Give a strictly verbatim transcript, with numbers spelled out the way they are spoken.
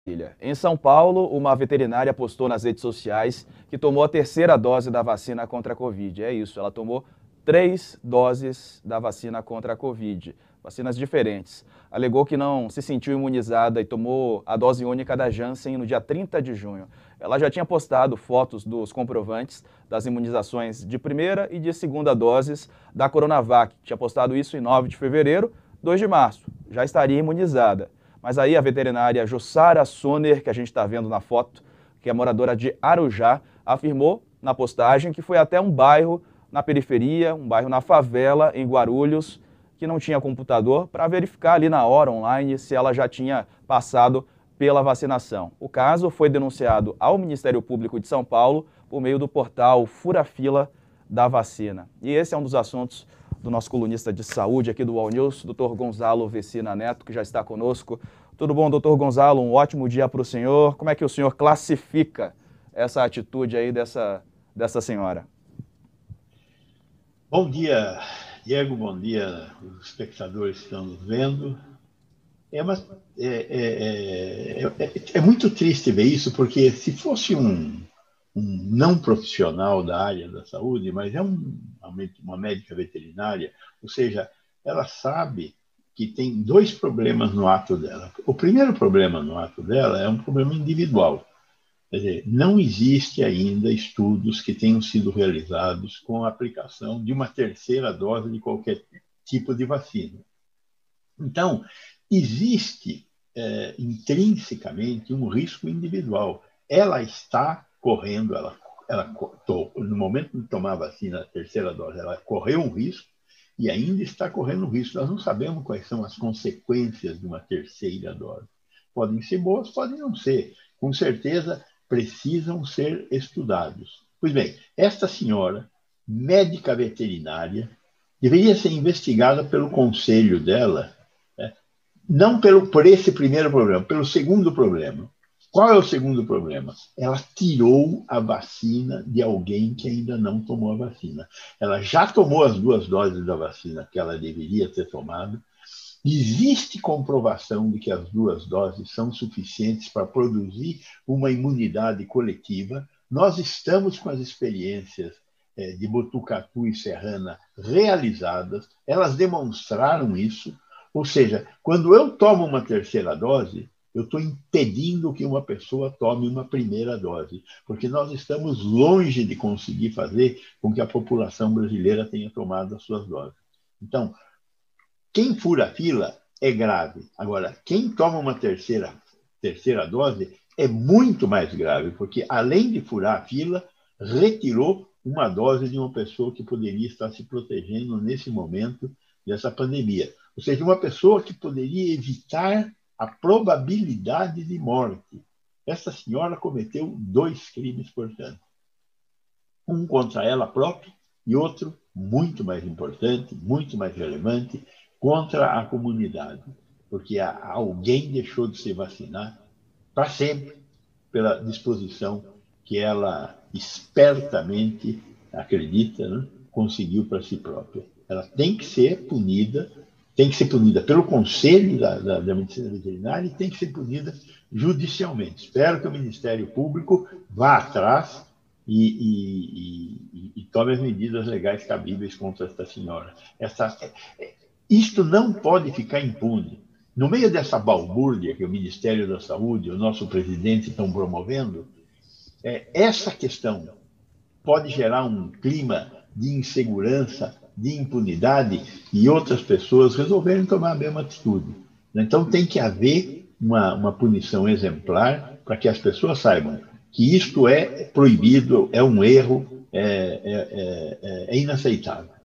Em São Paulo, uma veterinária postou nas redes sociais que tomou a terceira dose da vacina contra a Covid. É isso, ela tomou três doses da vacina contra a Covid, vacinas diferentes. Alegou que não se sentiu imunizada e tomou a dose única da Janssen no dia trinta de junho. Ela já tinha postado fotos dos comprovantes das imunizações de primeira e de segunda doses da Coronavac. Tinha postado isso em nove de fevereiro, dois de março. Já estaria imunizada. Mas aí a veterinária Jussara Soner, que a gente está vendo na foto, que é moradora de Arujá, afirmou na postagem que foi até um bairro na periferia, um bairro na favela, em Guarulhos, que não tinha computador, para verificar ali na hora, online, se ela já tinha passado pela vacinação. O caso foi denunciado ao Ministério Público de São Paulo por meio do portal Fura Fila da Vacina. E esse é um dos assuntos do nosso colunista de saúde aqui do U O L News, doutor Gonzalo Vecina Neto, que já está conosco. Tudo bom, doutor Gonzalo? Um ótimo dia para o senhor. Como é que o senhor classifica essa atitude aí dessa, dessa senhora? Bom dia, Diego. Bom dia, os espectadores que estão nos vendo. É, uma, é, é, é, é muito triste ver isso, porque se fosse um, um não profissional da área da saúde, mas é um, uma médica veterinária, ou seja, ela sabe que tem dois problemas no ato dela. O primeiro problema no ato dela é um problema individual. Quer dizer, não existe ainda estudos que tenham sido realizados com a aplicação de uma terceira dose de qualquer tipo de vacina. Então, existe é, intrinsecamente um risco individual. Ela está correndo, ela, ela, no momento de tomar a vacina, a terceira dose, ela correu um risco e ainda está correndo um risco. Nós não sabemos quais são as consequências de uma terceira dose. Podem ser boas, podem não ser. Com certeza, precisam ser estudados. Pois bem, esta senhora, médica veterinária, deveria ser investigada pelo conselho dela, né? Não pelo, por esse primeiro problema, pelo segundo problema. Qual é o segundo problema? Ela tirou a vacina de alguém que ainda não tomou a vacina. Ela já tomou as duas doses da vacina que ela deveria ter tomado. Existe comprovação de que as duas doses são suficientes para produzir uma imunidade coletiva. Nós estamos com as experiências eh, de Botucatu e Serrana realizadas, elas demonstraram isso. Ou seja, quando eu tomo uma terceira dose, eu estou impedindo que uma pessoa tome uma primeira dose, porque nós estamos longe de conseguir fazer com que a população brasileira tenha tomado as suas doses. Então, quem fura a fila é grave. Agora, quem toma uma terceira, terceira dose é muito mais grave, porque, além de furar a fila, retirou uma dose de uma pessoa que poderia estar se protegendo nesse momento dessa pandemia. Ou seja, uma pessoa que poderia evitar a probabilidade de morte. Essa senhora cometeu dois crimes, portanto. Um contra ela própria e outro, muito mais importante, muito mais relevante, contra a comunidade, porque alguém deixou de se vacinar para sempre pela disposição que ela espertamente, acredita, né, conseguiu para si própria. Ela tem que ser punida, tem que ser punida pelo Conselho da, da, da Medicina Veterinária e tem que ser punida judicialmente. Espero que o Ministério Público vá atrás e, e, e, e tome as medidas legais cabíveis contra esta senhora. Essa, isto não pode ficar impune. No meio dessa balbúrdia que o Ministério da Saúde e o nosso presidente estão promovendo, é, essa questão pode gerar um clima de insegurança, de impunidade, e outras pessoas resolverem tomar a mesma atitude. Então tem que haver uma, uma punição exemplar para que as pessoas saibam que isto é proibido, é um erro, é, é, é, é inaceitável.